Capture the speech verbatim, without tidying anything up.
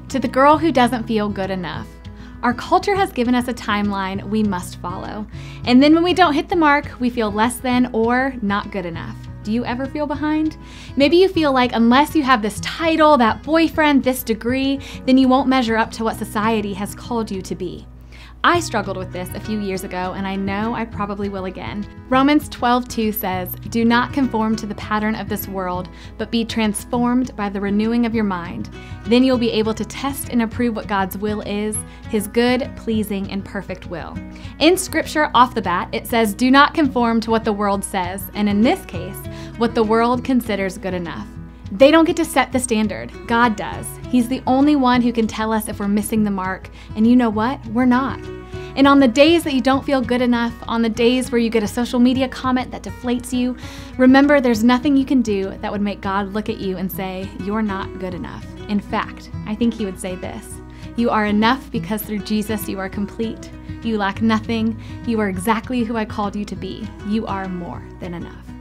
To the girl who doesn't feel good enough. Our culture has given us a timeline we must follow. And then when we don't hit the mark, we feel less than or not good enough. Do you ever feel behind? Maybe you feel like unless you have this title, that boyfriend, this degree, then you won't measure up to what society has called you to be. I struggled with this a few years ago, and I know I probably will again. Romans twelve two says, "Do not conform to the pattern of this world, but be transformed by the renewing of your mind. Then you'll be able to test and approve what God's will is, his good, pleasing, and perfect will." In scripture, off the bat, it says, do not conform to what the world says, and in this case, what the world considers good enough. They don't get to set the standard. God does. He's the only one who can tell us if we're missing the mark. And you know what? We're not. And on the days that you don't feel good enough, on the days where you get a social media comment that deflates you, remember there's nothing you can do that would make God look at you and say, you're not good enough. In fact, I think he would say this: you are enough because through Jesus you are complete. You lack nothing. You are exactly who I called you to be. You are more than enough.